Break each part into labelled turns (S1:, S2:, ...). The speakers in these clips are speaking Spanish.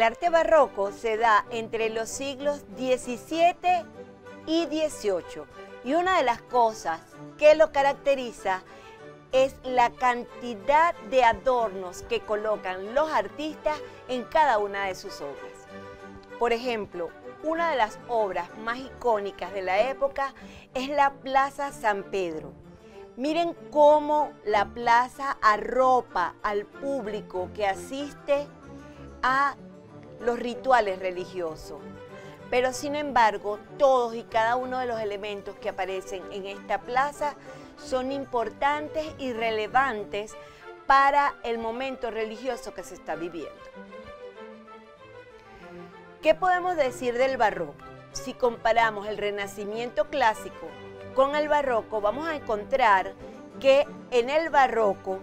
S1: arte barroco se da entre los siglos XVII y XVIII y una de las cosas que lo caracteriza es la cantidad de adornos que colocan los artistas en cada una de sus obras. Por ejemplo, una de las obras más icónicas de la época es la Plaza San Pedro. Miren cómo la plaza arropa al público que asiste a los rituales religiosos. Pero sin embargo, todos y cada uno de los elementos que aparecen en esta plaza son importantes y relevantes para el momento religioso que se está viviendo. ¿Qué podemos decir del barroco? Si comparamos el Renacimiento clásico con el barroco, vamos a encontrar que en el barroco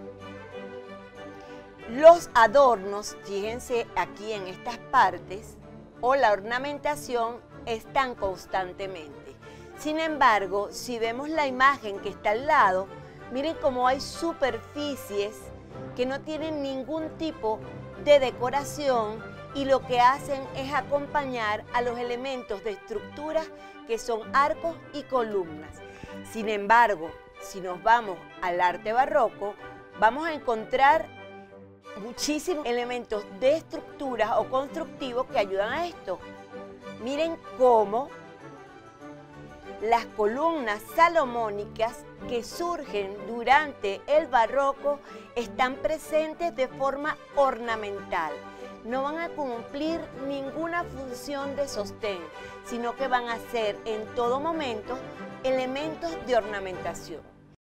S1: los adornos, fíjense aquí en estas partes, o la ornamentación están constantemente. Sin embargo, si vemos la imagen que está al lado, miren cómo hay superficies que no tienen ningún tipo de decoración y lo que hacen es acompañar a los elementos de estructura que son arcos y columnas. Sin embargo, si nos vamos al arte barroco, vamos a encontrar muchísimos elementos de estructuras o constructivos que ayudan a esto. Miren cómo las columnas salomónicas que surgen durante el barroco están presentes de forma ornamental. No van a cumplir ninguna función de sostén, sino que van a ser en todo momento elementos de ornamentación.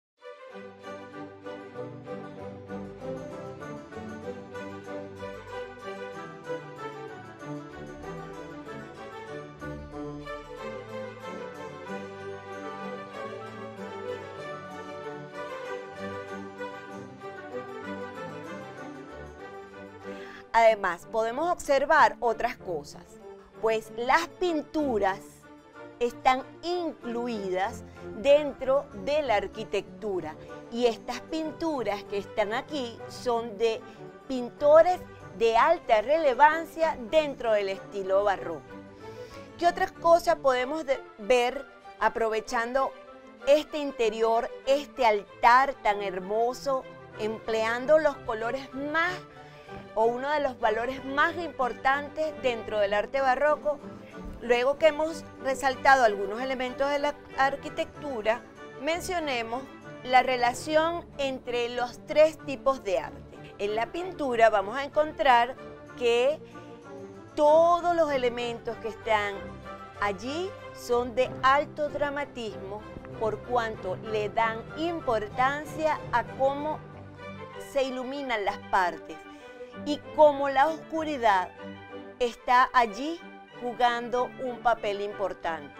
S1: Además, podemos observar otras cosas, pues las pinturas están incluidas dentro de la arquitectura y estas pinturas que están aquí son de pintores de alta relevancia dentro del estilo barroco. ¿Qué otras cosas podemos ver aprovechando este interior, este altar tan hermoso, empleando los colores más o uno de los valores más importantes dentro del arte barroco? Luego que hemos resaltado algunos elementos de la arquitectura, mencionemos la relación entre los tres tipos de arte. En la pintura vamos a encontrar que todos los elementos que están allí son de alto dramatismo por cuanto le dan importancia a cómo se iluminan las partes y cómo la oscuridad está allí jugando un papel importante.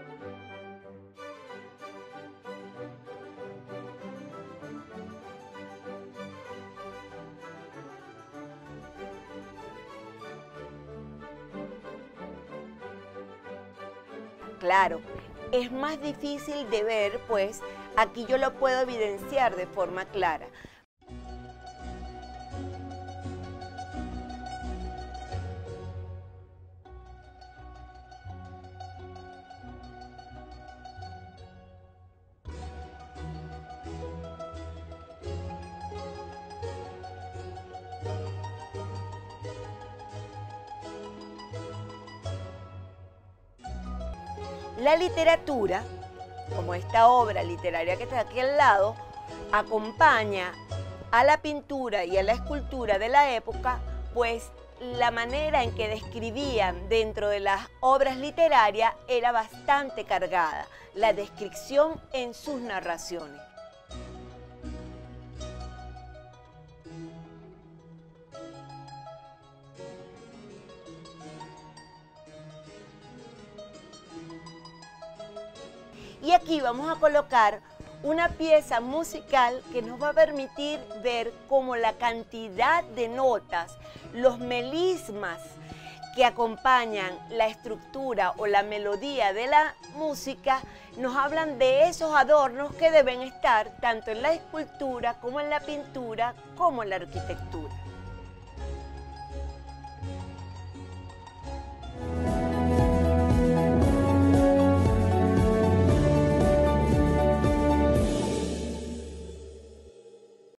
S1: Claro, es más difícil de ver, pues aquí yo lo puedo evidenciar de forma clara. La literatura, como esta obra literaria que está aquí al lado, acompaña a la pintura y a la escultura de la época, pues la manera en que describían dentro de las obras literarias era bastante cargada, la descripción en sus narraciones. Y aquí vamos a colocar una pieza musical que nos va a permitir ver cómo la cantidad de notas, los melismas que acompañan la estructura o la melodía de la música, nos hablan de esos adornos que deben estar tanto en la escultura como en la pintura como en la arquitectura.